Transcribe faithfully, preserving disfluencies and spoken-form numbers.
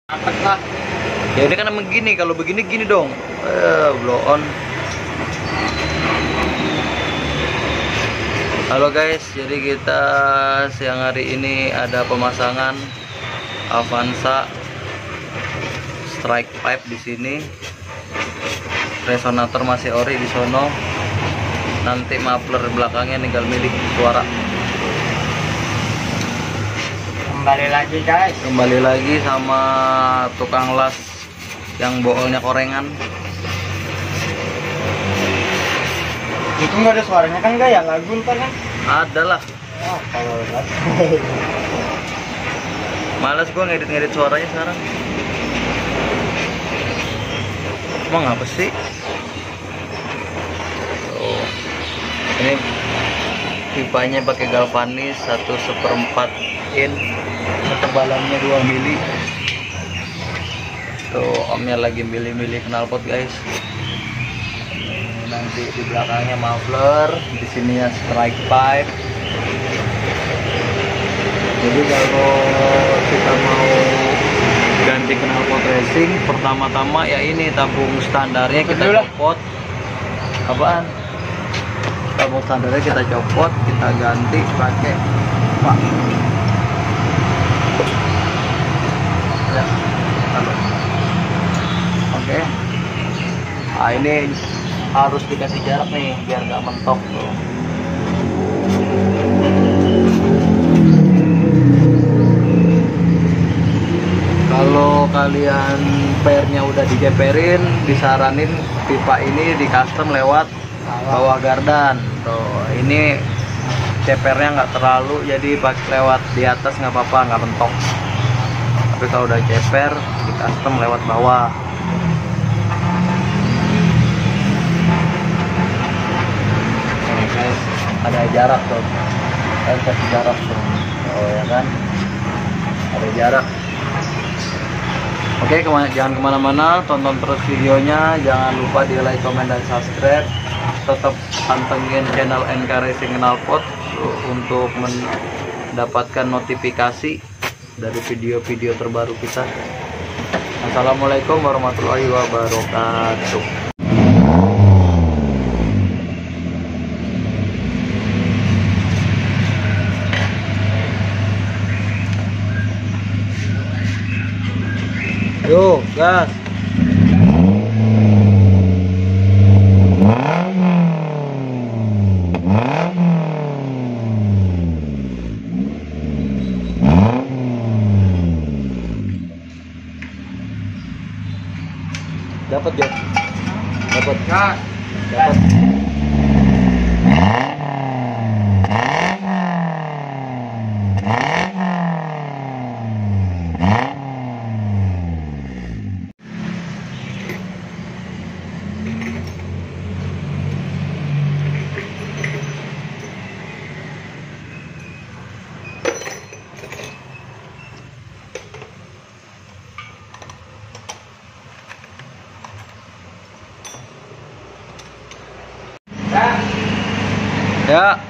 Atak lah. Ya ini kan emang gini, kalau begini gini dong. Eh, blow on. Halo guys, jadi kita siang hari ini ada pemasangan Avanza strike pipe di sini. Resonator masih ori di sono. Nanti muffler belakangnya tinggal milik suara. Kembali lagi guys. Kembali lagi sama tukang las yang boolnya korengan. Itu nggak ada suaranya kan nggak ya, lagu ntar kan? Ada lah. Oh, kalau gas. Males gua ngedit-ngedit suaranya sekarang. Emang apa sih? Oh. Ini pipanya pakai galvanis satu seperempat in, ketebalannya dua mili. Tuh omnya lagi milih-milih knalpot guys. Ini nanti di belakangnya muffler, di sininya strike pipe. Jadi kalau kita mau ganti knalpot racing, pertama-tama ya ini tabung standarnya kita copot. Apaan? Tabung standarnya kita copot, kita ganti pakai pak. Ya, halo. Oke. Nah ini harus dikasih jarak nih biar nggak mentok tuh. Kalau kalian pairnya udah dijeperin, disaranin pipa ini di custom lewat bawah gardan. Tuh, ini cepernya nggak terlalu, jadi pakai lewat di atas nggak apa-apa, nggak mentok. Tapi kalau udah ceper, di custom lewat bawah. Nih guys, ada jarak tuh. Saya kasih jarak tuh. Oh ya kan, ada jarak. Oke, kemana, jangan kemana-mana, tonton terus videonya. Jangan lupa di like, comment, dan subscribe. Tetap pantengin channel N K Racing Knalpot untuk mendapatkan notifikasi dari video-video terbaru kita. Assalamualaikum warahmatullahi wabarakatuh. Yuk, gas. Dapat Jo, dapat gas, dapat. Ya.